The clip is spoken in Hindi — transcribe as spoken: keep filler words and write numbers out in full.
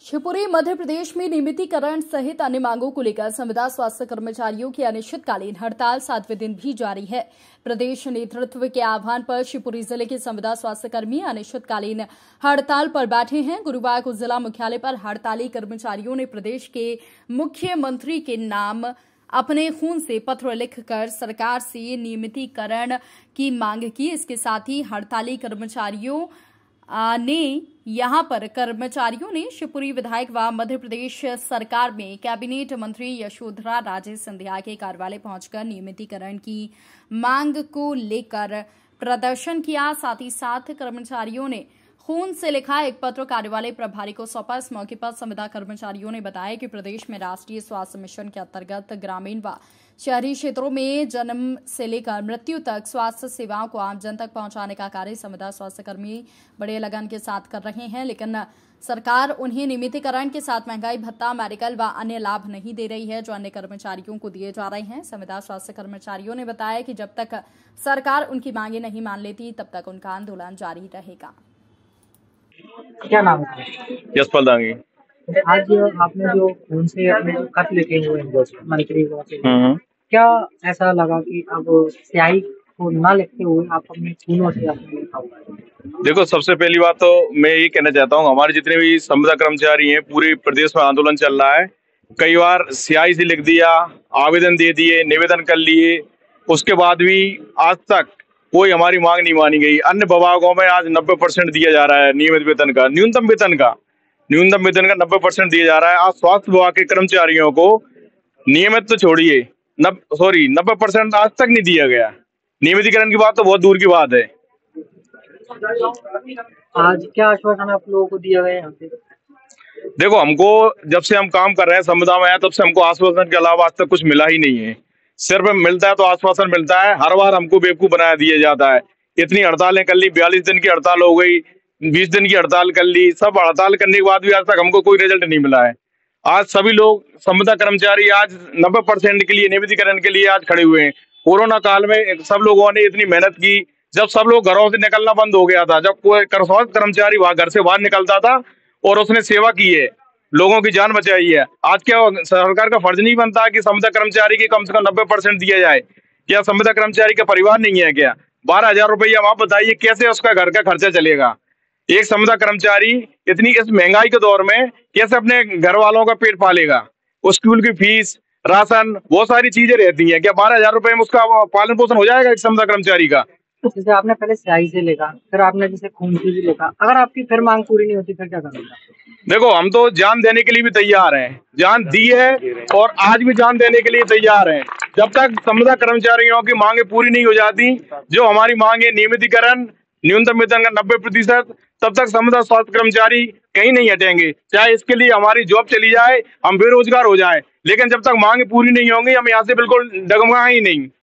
शिवपुरी मध्य प्रदेश में नियमितीकरण सहित अन्य मांगों को लेकर संविदा स्वास्थ्य कर्मचारियों की अनिश्चितकालीन हड़ताल सातवें दिन भी जारी है। प्रदेश नेतृत्व के आह्वान पर शिवपुरी जिले के संविदा स्वास्थ्य कर्मी अनिश्चितकालीन हड़ताल पर बैठे हैं। गुरुवार को जिला मुख्यालय पर हड़ताली कर्मचारियों ने प्रदेश के मुख्यमंत्री के नाम अपने खून से पत्र लिखकर सरकार से नियमितीकरण की मांग की। इसके साथ ही हड़ताली कर्मचारियों ने यहां पर कर्मचारियों ने शिवपुरी विधायक व मध्य प्रदेश सरकार में कैबिनेट मंत्री यशोधरा राजे सिंधिया के कार्यालय पहुंचकर नियमितीकरण की मांग को लेकर प्रदर्शन किया। साथ ही साथ कर्मचारियों ने खून से लिखा एक पत्र कार्यालय प्रभारी को सौंपा। इस मौके पर संविदा कर्मचारियों ने बताया कि प्रदेश में राष्ट्रीय स्वास्थ्य मिशन के अंतर्गत ग्रामीण व शहरी क्षेत्रों में जन्म से लेकर मृत्यु तक स्वास्थ्य सेवाओं को आमजन तक पहुंचाने का कार्य संविदा स्वास्थ्य कर्मी बड़े लगन के साथ कर रहे हैं, लेकिन सरकार उन्हें नियमितीकरण के साथ महंगाई भत्ता, मेडिकल व अन्य लाभ नहीं दे रही है जो अन्य कर्मचारियों को दिए जा रहे हैं। संविदा स्वास्थ्य कर्मचारियों ने बताया कि जब तक सरकार उनकी मांगे नहीं मान लेती तब तक उनका आंदोलन जारी रहेगा। क्या नाम है? यशपाल दांगी। आज आपने जो खून से अपने खत लिखे हुए हैं मंत्री को, क्या ऐसा लगा कि अब स्याही को ना लिखते हुए आप अपने खूनों से आपने लिखा हुआ है? देखो, सबसे पहली बात तो मैं यही कहना चाहता हूँ, हमारे जितने भी संविदा कर्मचारी हैं पूरे प्रदेश में आंदोलन चल रहा है। कई बार स्याही से लिख दिया, आवेदन दे दिए, निवेदन कर लिए, उसके बाद भी आज तक कोई हमारी मांग नहीं मानी गई। अन्य विभागों में आज नब्बे परसेंट दिया जा रहा है नियमित वेतन का, न्यूनतम वेतन का न्यूनतम वेतन का नब्बे परसेंट दिया जा रहा है। आज स्वास्थ्य विभाग के कर्मचारियों को नियमित तो छोड़िए, नब सॉरी नब्बे परसेंट आज तक नहीं दिया गया। नियमितीकरण की बात तो बहुत दूर की बात है। आज क्या आश्वासन आप लोगों को दिया गया यहाँ पे? देखो, हमको जब से हम काम कर रहे हैं संविदा में आया तब से हमको आश्वासन के अलावा आज तक कुछ मिला ही नहीं है। सिर्फ मिलता है तो आश्वासन मिलता है, हर बार हमको बेवकूफ बनाया दिया जाता है। इतनी हड़तालें कर ली, बयालीस दिन की हड़ताल हो गई, बीस दिन की हड़ताल कर ली, सब हड़ताल करने के बाद भी आज तक हमको कोई रिजल्ट नहीं मिला है। आज सभी लोग संविदा कर्मचारी आज नब्बे परसेंट के लिए नियमितीकरण के लिए आज खड़े हुए हैं। कोरोना काल में सब लोगों ने इतनी मेहनत की, जब सब लोग घरों से निकलना बंद हो गया था, जब कोई स्वास्थ्य कर्मचारी वहां घर से बाहर निकलता था और उसने सेवा की है, लोगों की जान बचाई है। आज क्या सरकार का फर्ज नहीं बनता कि संविदा कर्मचारी की कम से कम नब्बे परसेंट दिया जाए? क्या संविदा कर्मचारी का परिवार नहीं है क्या? बारह हजार रुपया आप बताइए कैसे उसका घर का खर्चा चलेगा? एक संविदा कर्मचारी इतनी इस महंगाई के दौर में कैसे अपने घर वालों का पेट पालेगा? स्कूल की फीस, राशन, बहुत सारी चीजें रहती हैं। क्या बारह हजार रुपए में उसका पालन पोषण हो जाएगा एक संविदा कर्मचारी का? जैसे आपने पहले स्याही से लिखा, फिर आपने जैसे खून से भी लिखा, अगर आपकी फिर मांग पूरी नहीं होती फिर क्या करेंगे? देखो, हम तो जान देने के लिए भी तैयार हैं, जान दी है और आज भी जान देने के लिए तैयार हैं। जब तक संविदा कर्मचारियों की मांगे पूरी नहीं हो जाती, जो हमारी मांग है नियमितीकरण, न्यूनतम वेतन का नब्बे प्रतिशत, तब तक संविदा स्वास्थ्य कर्मचारी कहीं नहीं हटेंगे। चाहे इसके लिए हमारी जॉब चली जाए, हम बेरोजगार हो जाए, लेकिन जब तक मांगे पूरी नहीं होंगी हम यहाँ से बिल्कुल डगमगाएं ही नहीं।